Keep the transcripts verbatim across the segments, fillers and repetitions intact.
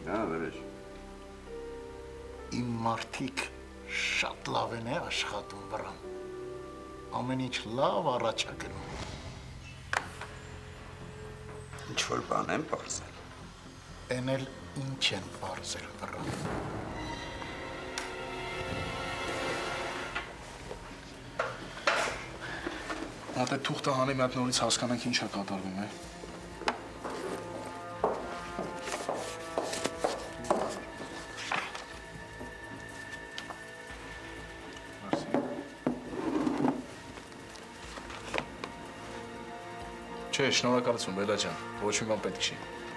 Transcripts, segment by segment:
Հա, վերջ։ Իմ մարդիկ շատ լավ են է աշխատում վրան։ Ամեն ինչ լավ առաջ է գնում։ Ինչ-որ բան եմ պարզել։ Էն էլ ինչ են պարզել վրան։ Հատ է թուղթը հանի մի հատ նորից հասկանանք ինչ է կատարվում, է։ Չէ, շնորհակալություն, Բելա ջան, ոչ մի բան պետք չի։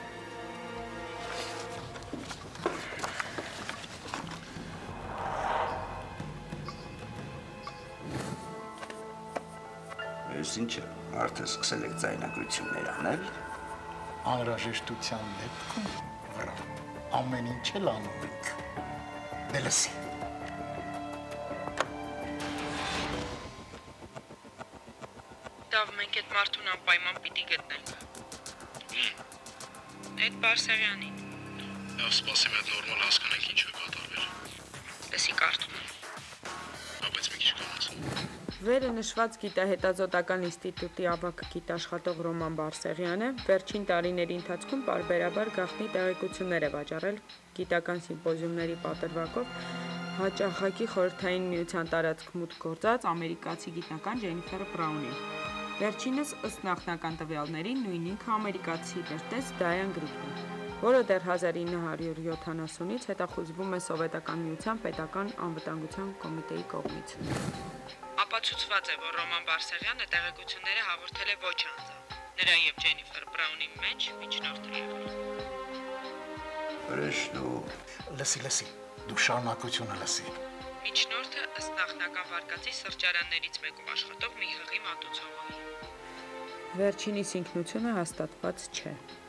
Ես ինչ է, արդեն սկսել եք ձայնագրություններ անել։ Անհրաժեշտության դեպքում վրան ամեն ինչ էլ անում ենք։ Դե լսի։ Դավ, մենք այդ մարդուն անպայման պիտի գտնենք։ Այդ Բարսեղյանին։ Լավ, սպասեմ այդ նորմալ հասկանանք ինչ է կատարվել։ Լսի կարդում եմ։ Հա, բայց մի քիչ կամաց։ Վերը նշված գիտահետազոտական ինստիտուտի ավագ գիտաշխատող Ռոման Բարսեղյանը վերջին տարիների ընթացքում պարբերաբար գաղտնի տեղեկություններ է վաճառել գիտական սիմպոզիումների պատրվակով հաճախակի խորհրդային միության տարածք մուտք գործած ամերիկացի գիտնական Ջենիֆեր Բրաունին։ Վերջինս ըստ նախնական տվյալների նույն ինքը ամերիկացի լրտես Դայան Գրիգն, որը դեռ հազար ինը հարյուր յոթանասունից հետախուզվում է Սովետական միության պետական անվտանգության կոմիտեի կողմից։ Ապացուցված է, որ Ռոման Բարսեղյանը տեղեկությունները հաղորդել է ոչ անձամբ, նրա եւ Ջենիֆեր Բրաունի մեջ միջնորդ է եղել։ Վերջ դու։ Լսի, լսի, դու շարունակությունը լսի։ Միջնորդը ըստ նախնական վարկածի սրճարաններից մեկում աշխատող մի հղի մատուցողի։ Վերջինիս ինքնությունը հաստատված չէ։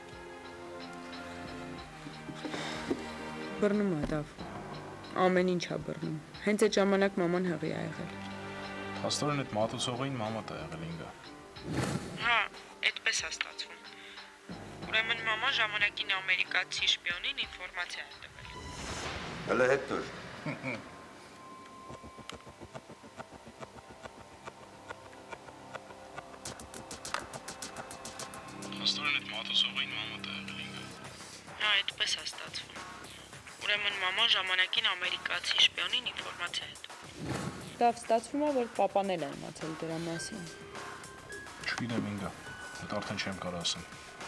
Բռնում է Դավ։ Ամեն ինչ է բռնում։ Հենց այդ ժամանակ մաման հղի է եղել։ Փաստորեն այդ մատուցողին մամատ է եղել ինգա։ Հա, այդպես է ստացվում։ Ուրեմն մաման ժամանակին ամերիկացի շպիոնին ինֆորմացիա է տվել։ Հələ հետ դուր։ Փաստորեն այդ մատուցողին մամատ է եղել ինգա։ Հա, այդպես է ստացվում։ Ուրեմն մաման ժամանակին ամերիկացի շպիոնին ինֆորմացիա է տվել։ Դավ ստացվում է, որ պապան էլ է իմացել դրա մասին։ Չգիտեմ ինգա, այդ արդեն չեմ կարող ասեմ։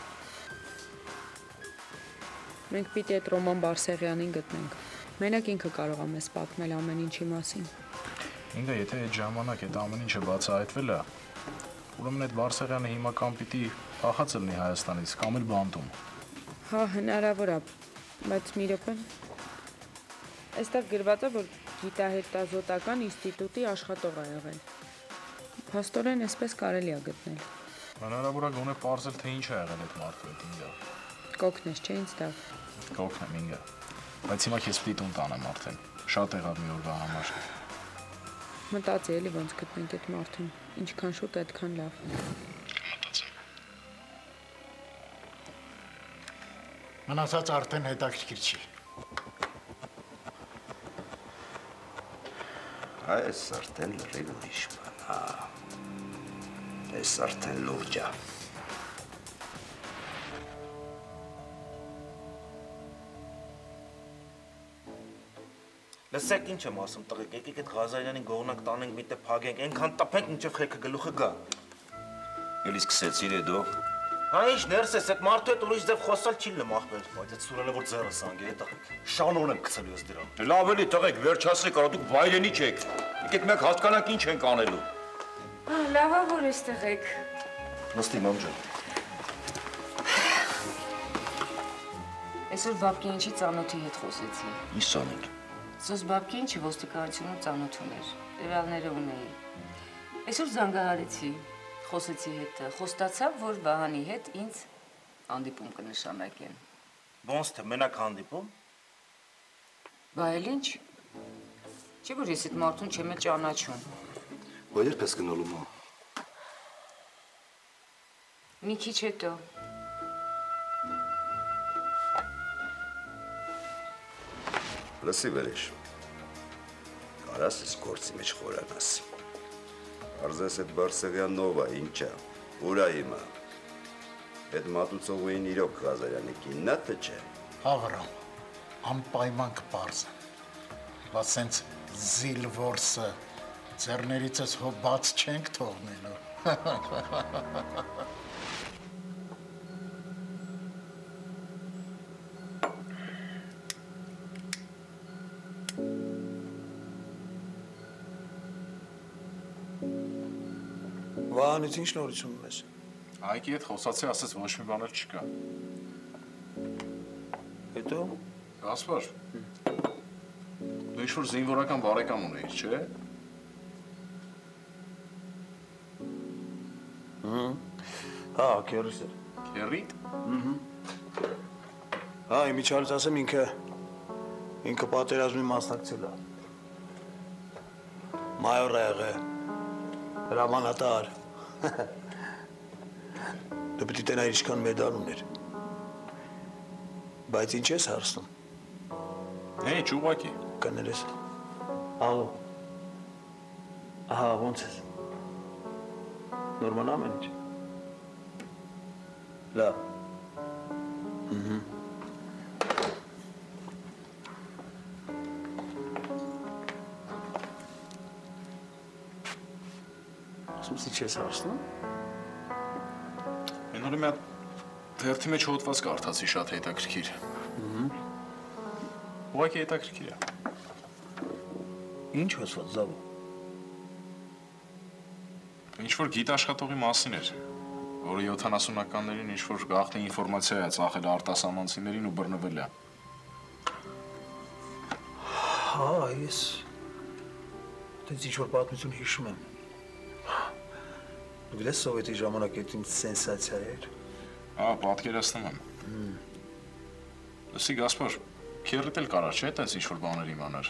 Մենք պիտի այդ Ռոման Բարսեղյանին գտնենք։ Մենակ ինքը կարող է մեզ պատմել ամեն ինչի մասին։ Ինգա, եթե այդ ժամանակ այդ ամեն ինչը բացահայտվել է, ուրեմն այդ Բարսեղյանը հիմա կամ պիտի փախած լինի Հայաստանից, կամ էլ բանտում։ Հա, հնարավոր է, բայց մի րոպե։ Այստեղ գրված է, որ գիտահետազոտական ինստիտուտի աշխատող է եղել։ Փաստորեն այսպես կարելի է գտնել։ Հնարավոր է գոնե պարզել, թե ինչ է եղել այդ մարդու հետ ինգա։ Կօգնես, չէ՞ ինձ Դավ։ Կօգնեմ ինգա։ Բայց հիմա քեզ պիտի տուն տանեմ արդեն։ Շատ եղավ մի օրվա համար։ Մտածի էլի ոնց գտնենք այդ մարդուն։ Ինչքան շուտ, այդքան լավ։ Մտածեմ։ Մնացած արդեն հետաքրքիր չի։ Այս արդեն լրիվ ուրիշ բան, հա։ Այս արդեն լուրջ է։ Լսեք ինչ եմ ասում տղեկ, եկեք այդ Ղազարյանին գողնակ տանենք միտեղ փագենք, այնքան տփենք, մինչև խելքը գլուխը գա։ Էլի սկսեցիր է դու։ Հա ինչ ներս ես, այդ մարդու հետ ուրիշ ձև խոսալ չի լմախվել։ Բայց այդ սուրելը որ ձեռս անգե, այդ տղեկ։ Շանոն եմ գցելու ես դրան։ Լավ էլի տղեկ, վերջացրեք, արա դուք վայրենի չեք։ Եկեք մեկ հասկանանք ինչ ենք անելու։ Լավա որ էստեղ եք։ Նստի մամ ջան։ Այսօր Բաբկինչի ծանոթի հետ խոսեցի։ Ինչ անենք։ Սոս Բաբկինչի ոստիկանությունում ծանոթ ուներ, տվյալները ունեի։ Այսօր զանգահարեցի, խոսեցի հետը, խոստացավ, որ Վահանի հետ ինձ հանդիպում կնշանակեն։ Ոնց թե մենակ հանդիպում։ Բա էլ ինչ։ Չէ՞ որ ես այդ մարդուն չեմ էլ ճանաչում։ Բա երբ ես գնալու մա։ Մի քիչ հետո։ Լսի վերեշ։ Կարաս ես գործի մեջ խորանաս։ Արզես այդ Բարսեղյան նովա, ինչա, ուրա հիմա։ Այդ մատուցողուին իրոք Ղազարյանի կիննա թե չէ։ Հավրամ, անպայման կպարզեմ։ Բայց սենց զիլվորսը ձեռներիցս հո բաց չենք թողնելու։ Վահանից ինչ նորություն ունես։ Հայկի հետ խոսացի, ասեց ոչ մի բան էլ չկա։ Հետո Գասպար, դու ինչ-որ զինվորական բարեկամ ունեիր, չէ՞։ հա, քերիս էր։ Քերիտ։ Հա, իմիջիալից ասեմ ինքը ինքը պատերազմի մասնակցել է։ Մայոր է եղել, հրամանատար։ Դու պիտի տենայր ինչքան մեդալ ուներ։ Բայց ինչ ես հարցնում։ Հեյ, ճուղակի։ Կներես։ Ալո։ Ահա, ոնց ես։ Նորմալ ամեն ինչ։ Լավ։ Ահա։ Ասում ինչ ես հարցնում։ Մենորի մի հատ թերթի մեջ հոդված կարդացի շատ հետաքրքիր։ Ուղղակի հետաքրքիր է։ Ինչ հոսված զավո։ Ինչ-որ գիտաշխատողի մասին էր, որը յոթանասունականներին ինչ-որ գաղտնի ինֆորմացիա է ծախել արտասահմանցիներին ու բռնվել է։ Հա, ես դից ինչ-որ պատմություն հիշում եմ։ Դու գիտես սովետի ժամանակ այդ ինձ սենսացիա էր։ Հա, պատկերացնում եմ։ Լսի, Գասպար, քերիտ էլ կարա չէ՞ այդպես ինչ-որ բաներ իմանար։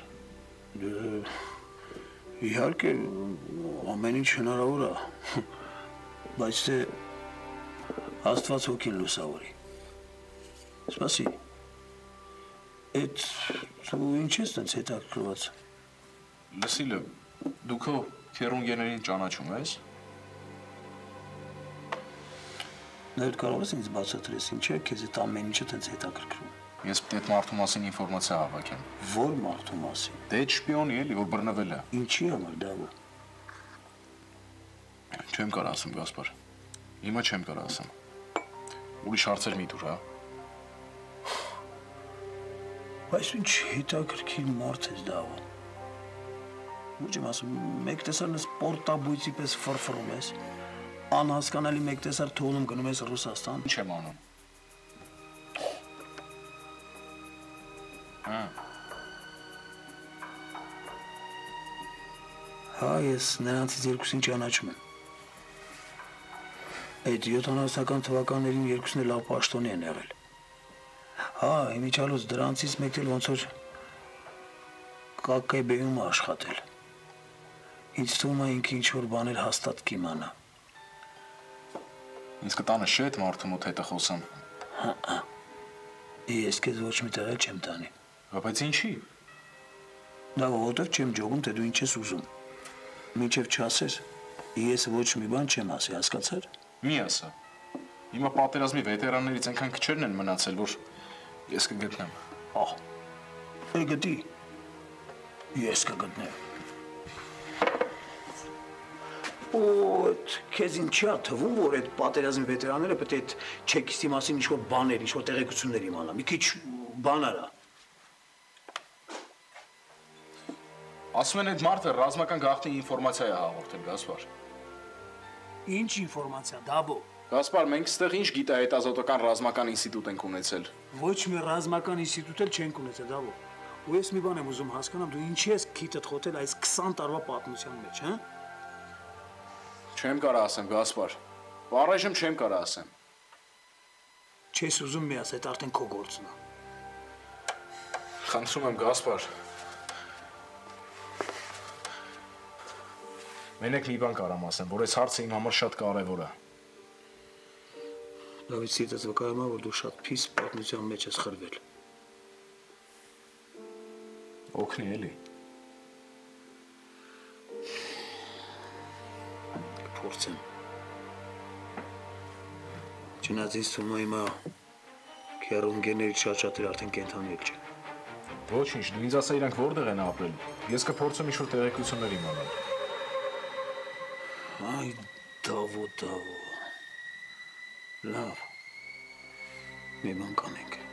Իհարկե, ամեն ինչ հնարավոր է, բայց թե Աստված հոգին լուսավորի։ Սպասի, այդ դու ինչ ես տենց հետաքրքրված։ Լսի, դու քո քերունգեներին ճանաչում ես։ Նաև կարող ես ինձ բացատրես ինչ է, քեզ այդ ամեն ինչը տենց հետաքրքրում։ Ես պետք է այդ մարդու մասին ինֆորմացիա հավաքեմ։ Որ մարդու մասին։ Դե այդ շպիոնի էլի, որ բռնվել է։ Ինչի համար դավո։ Չեմ կարող ասեմ, Գասպար։ Հիմա չեմ կարող ասեմ։ Ուրիշ հարցեր մի դուր, հա։ Բայց ինչ հետաքրքիր մարդ ես դավո։ Ոչ եմ ասում, մեկ տեսարն ես պորտաբույցի պես ֆրֆռում ես։ Անհասկանալի մեկ տեսար թողնում գնում ես Ռուսաստան։ Ինչ եմ անում։ Հա։ Հա, ես նրանցից երկուսին ճանաչում եմ։ Այդ յոթանասունական թվականներին երկուսն էլ լավ պաշտոնի են եղել։ Հա, իմիջիալոց դրանցից մեկն էլ ոնց որ կա կե բեում աշխատել։ Ինձ թվում է ինքը ինչ-որ բաներ հաստատ կիմանա։ Ինձ կտանը չէ այդ մարդու մոտ հետը խոսամ։ Հա։ Ես քեզ ոչ մի տեղ չեմ տանի։ Բայց ինչի։ Դա որտեղ չեմ ջողում, թե դու ինչ ես ուզում։ Մինչև չասես, ես ոչ մի բան չեմ ասի, հասկացար։ Մի ասա։ Հիմա պատերազմի վետերաններից այնքան քչերն են մնացել, որ ես կգտնեմ։ Ահ։ Էլ գտի։ Ես կգտնեմ։ Ոտ, քեզ ինչա թվում, որ այդ պատերազմի վետերանները պետք է այդ չեկիստի մասին ինչ-որ բաներ, ինչ-որ տեղեկություններ իմանան։ Մի քիչ բան արա։ Ասում են այդ մարդը ռազմական գաղտնի ինֆորմացիա է հաղորդել, Գասպար։ Ինչ ինֆորմացիա, դաբո։ Գասպար, մենք ստեղ ինչ գիտահետազոտական ռազմական ինստիտուտ ենք ունեցել։ Ոչ մի ռազմական ինստիտուտ էլ չենք ունեցել, դաբո։ Ու ես մի բան եմ ուզում հասկանամ, դու ինչի ես քիթդ խոթել այս քսան տարվա պատմության մեջ, հա։ Չեմ կարող ասեմ, Գասպար։ Առայժմ չեմ կարող ասեմ։ Չես ուզում մի ասել, այդ արդեն քո գործն է։ Խնդրում եմ, Գասպար։ Մենակ մի բան կարամ ասեմ, որ այս հարցը իմ համար շատ կարևոր է։ Դավիթ, սիրտս վկայում է, որ դու շատ փիս պատմության մեջ ես խրվել։ կօգնի էլի։ Կփորձեմ։ Չնայած ինձ թվում է հիմա քեռունգերների շատ-շատերը արդեն կենթանել չեն։ Ոչինչ, դու ինձ ասա իրանք որտեղ են ապրել։ Ես կփորձեմ ինչ-որ տեղեկություններ իմանալ։ Այ դավո դավո։ Լավ։ Մի բան կանենք։